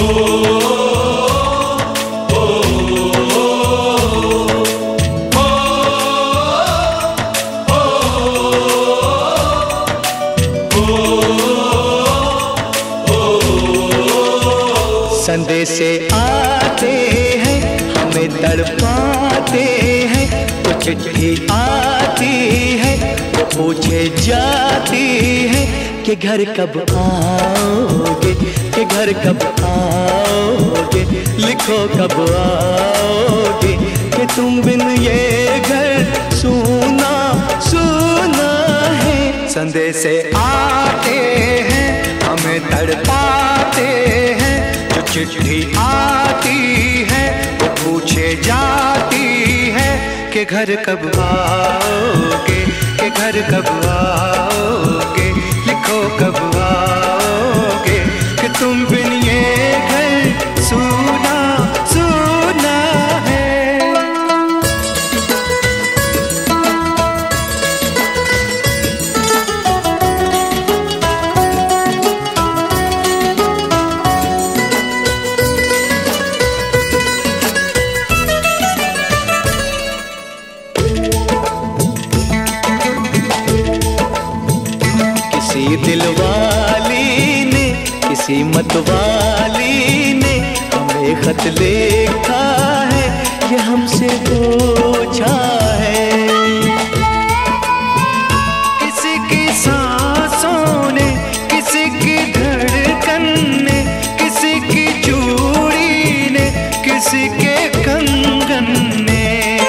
संदेशे आते हैं हमें तड़पाते हैं, तो चिट्ठी आती है वो पूछे जाती है कि घर कब आओगे, कि घर कब आओगे, लिखो कब आओगे, कि तुम बिन ये घर सूना सूना है। संदेशे आते हैं हमें तड़पाते हैं, चिट्ठी आती है वो पूछे जाती है कि घर कब आओगे, कि घर कब आओगे, लिखो कब आओगे, कि तुम बिन ये घर सूना सूना है। किसी दिलवाली ने, किसी मतवाली ने हमें खत लिखा है, ये हमसे पूछा है। किसी की सांसों ने, किसी की धड़कन ने, किसी की चूड़ी ने, किसी के कंगन ने,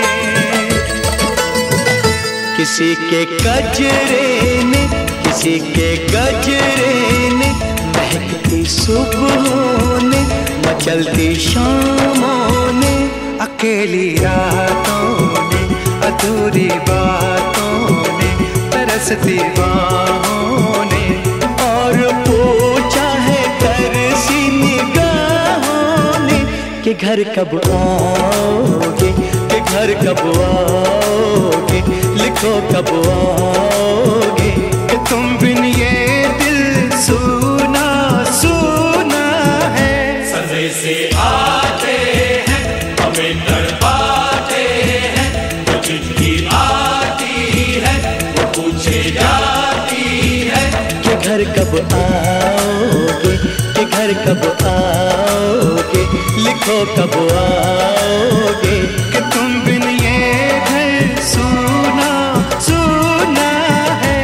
किसी के गजरे ने, किसी के गजरे ने, महकती सुबहों ने, मचलती शामों ने, अकेली रातों ने, अधूरी बातों ने, तरसती बाहों ने, और पूछा है तरसी निगाहों ने कि घर कब आओगे, कि घर कब आओगे, लिखो कब आओगे, कि तुम बिन ये दिल सूना सूना है। संदेशे आते हैं हमें तड़पाते हैं, तो चिट्ठी आती है वो पूछे जाती है कि घर कब आओगे, कि घर कब आओगे, लिखो कब आओगे, कि तुम बिन ये घर सूना सूना है।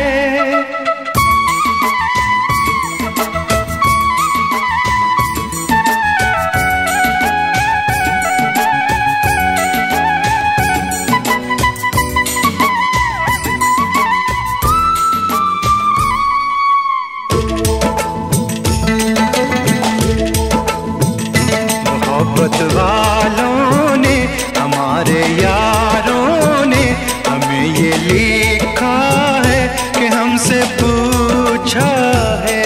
मोहब्बत वालों ने, हमारे यारों ने हमें ये लिखा है कि हमसे पूछा है।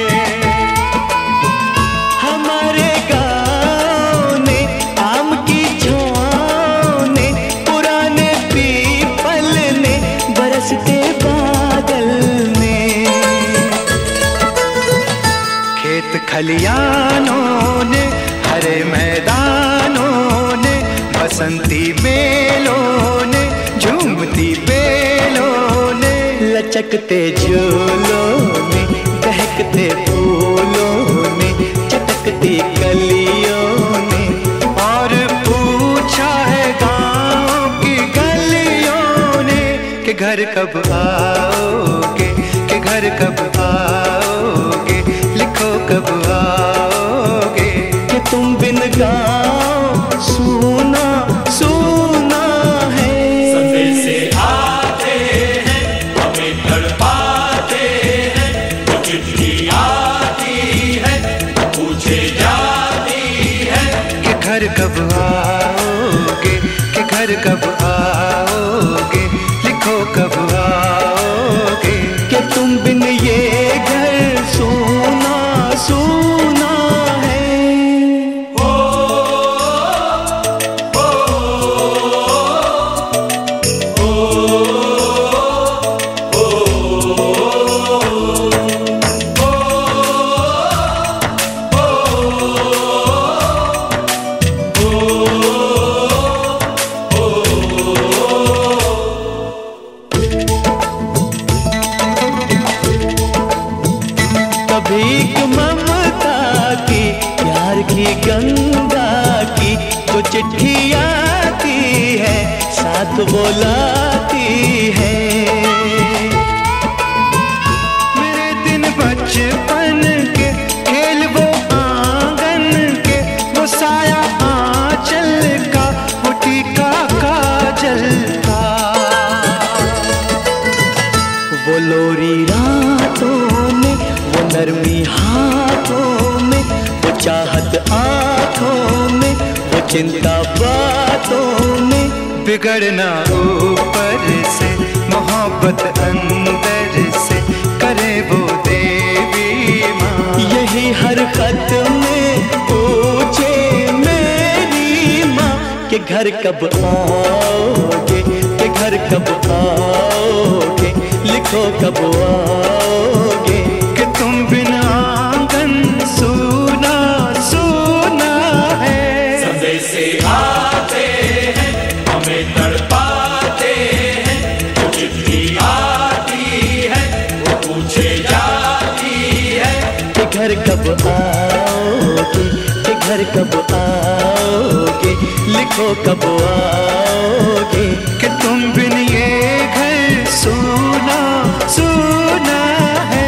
हमारे गाँव ने, आम की छाँव ने, पुराने पीपल ने, बरसते बादल ने, खेत खलियानों ने, हरे मैदानों ने, बसंती बेलों ने, झूमती बेलों ने, लचकते झूलों ने, बहकते फूलों ने, चटकती कलियों ने, और पूछा है गाँव की गलियों ने कि घर कब आओगे, कि घर कब आओगे, लिखो कब आओगे, कि तुम बिन गाँव सूना सूना है। संदेशे आते हैं हमें तड़पाते हैं, तो चिट्ठी आती है पूछे जाती है कि घर कब आओगे, कि घर कब आओगे, लिखो कब आओगे, कि तुम बिन ये घर सूना सूना है। गंगा की जो चिट्ठी आती है साथ बुलाती है। मेरे दिन बचपन के खेल वो आंगन के, वो साया आंचल का, वो टीका काजल का, वो लोरी रातों में, वो नरमी हाथों में, वो चाहत आँखों में, वो चिंता बातों में। बिगड़ना ऊपर से, मोहब्बत अंदर से, करे वो देवी माँ। यही हर खत में पूछे मेरी माँ कि घर कब आओगे, कि घर कब आओगे, लिखो कब आओगे, कि तुम बिना आंगन सूना सूना है। संदेशे आते हैं हमें तड़पाते हैं, वो चिट्ठी आती है वो पूछे जाती है कि घर कब आओगे, कि घर कब आओगे, लिखो कब आओगे, कि तुम बिन ये घर सूना सूना है।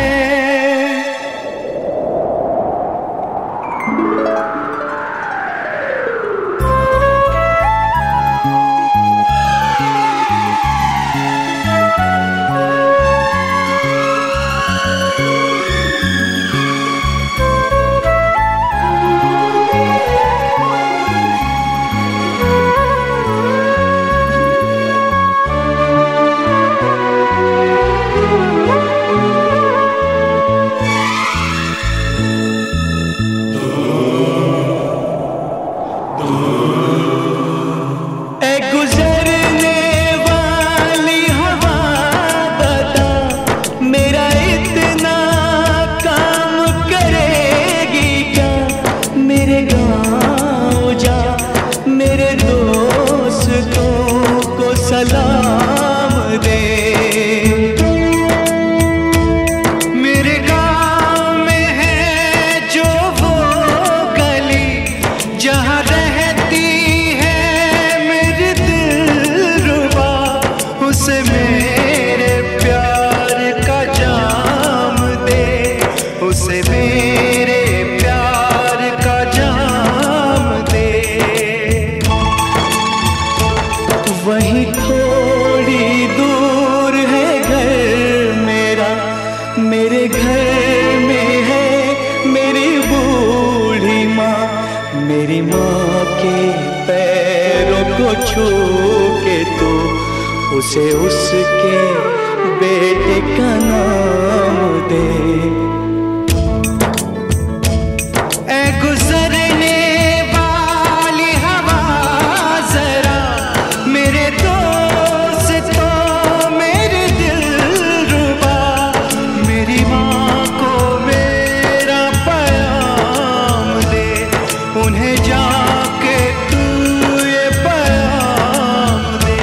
सलाम दे, मेरे गाँव में है जो वो गली जहाँ रहती है मेरी दिलरुबा, उसे मेरे प्यार का जाम दे, उसे मेरे प्यार का जाम दे। वहीं थोड़ी दूर है घर मेरा, मेरे घर में है मेरी बूढ़ी माँ, मेरी माँ के पैरों को छू के तू उसे उसके बेटे का नाम दे। ऐ गुजरने वाली हवा जरा मेरे दोस्तों मेरे दिलरुबा, मेरी माँ को मेरा पैगाम दे, उन्हें जाके तू ये पैगाम दे।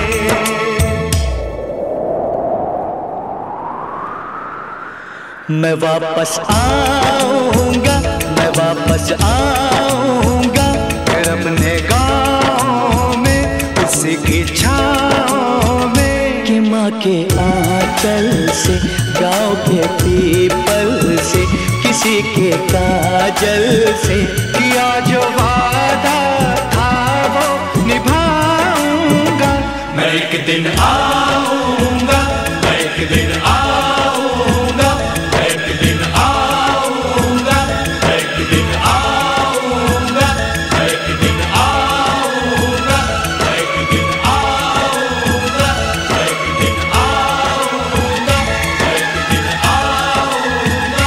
मैं वापस आऊँगा, मैं वापस आऊँगा, फिर अपने गाँव में उसी की छाँव में, कि माँ के आंचल से, गाँव के पीपल से, किसी के काजल से, किया जो वादा था वो निभाऊंगा। मैं एक दिन आऊंगा, मैं एक दिन आऊंगा, मैं एक दिन आऊंगा, मैं एक दिन आऊंगा, मैं एक दिन आऊंगा, मैं एक दिन आऊंगा, मैं एक दिन आऊंगा, मैं एक दिन आऊंगा।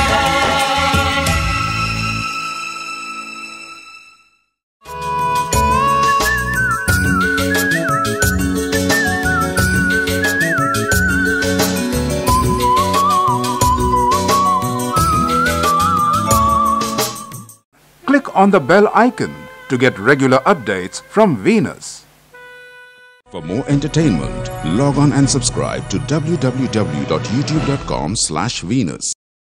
Click on the bell icon to get regular updates from Venus. For more entertainment, log on and subscribe to www.youtube.com/Venus.